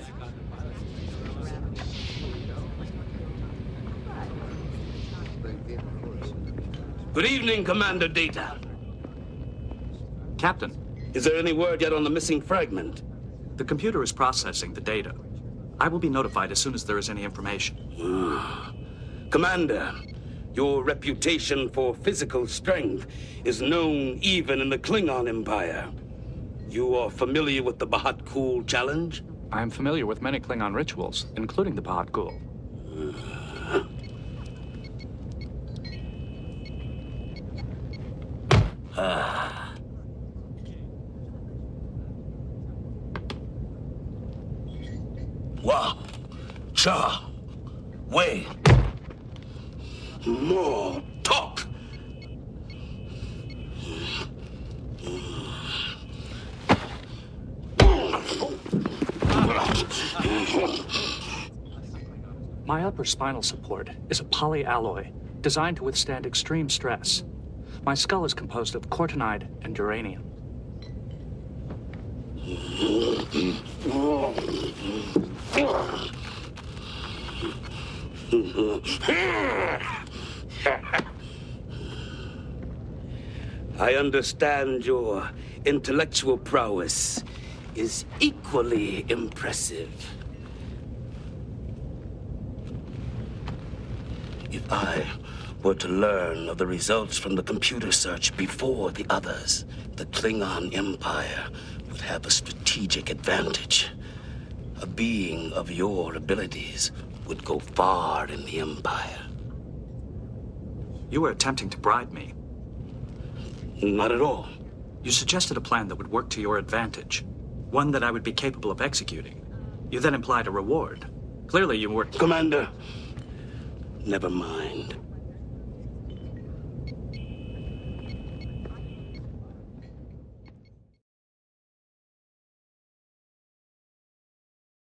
Good evening, Commander Data. Captain. Is there any word yet on the missing fragment? The computer is processing the data. I will be notified as soon as there is any information. Commander, your reputation for physical strength is known even in the Klingon Empire. You are familiar with the Bahat Kul challenge? I am familiar with many Klingon rituals, including the Bahat Kul. Wa, Cha, Wei. More talk. My upper spinal support is a polyalloy designed to withstand extreme stress. My skull is composed of cortinide and uranium. I understand your intellectual prowess is equally impressive. If I were to learn of the results from the computer search before the others, the Klingon Empire would have a strategic advantage. A being of your abilities would go far in the Empire. You were attempting to bribe me. Not at all. You suggested a plan that would work to your advantage, one that I would be capable of executing. You then implied a reward. Clearly you weren't... Commander, never mind.